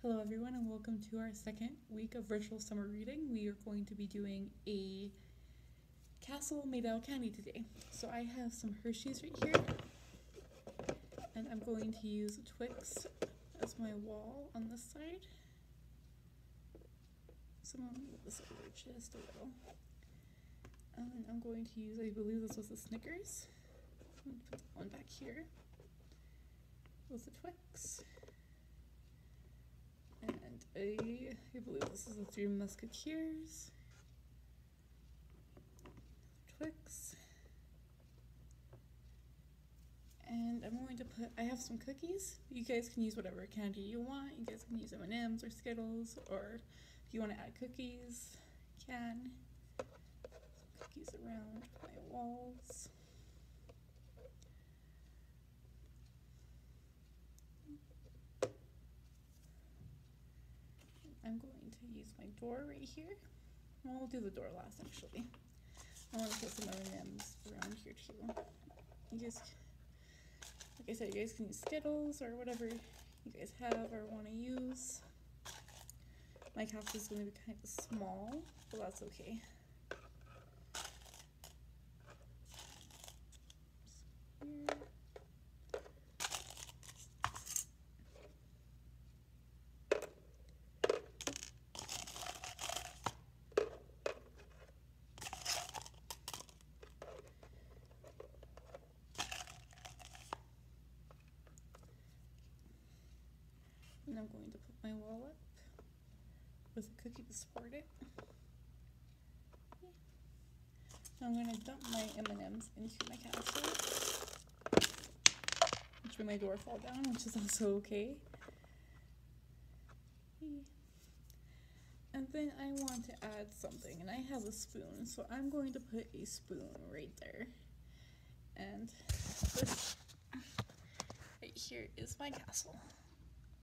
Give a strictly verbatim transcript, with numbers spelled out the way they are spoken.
Hello everyone and welcome to our second week of virtual summer reading. We are going to be doing a castle made out of candy today. So I have some Hershey's right here and I'm going to use Twix as my wall on this side. So I'm going to move this over just a little. And then I'm going to use, I believe this was the Snickers. I'm going to put that one back here with the Twix. And a, I believe this is the Three Musketeers, Twix, and I'm going to put, I have some cookies. You guys can use whatever candy you want. You guys can use M and M's or Skittles, or if you want to add cookies, you can. Some cookies around my walls. I'm going to use my door right here. Well, we'll do the door last, actually. I want to put some M and M's around here too. You guys, like I said, you guys can use Skittles or whatever you guys have or want to use. My house is going to be kind of small, but that's okay. Here. And I'm going to put my wall up with a cookie to support it. Okay. Now I'm going to dump my M and M's into my castle, which made my door fall down, which is also okay. Okay. And then I want to add something, and I have a spoon, so I'm going to put a spoon right there. And this right here is my castle.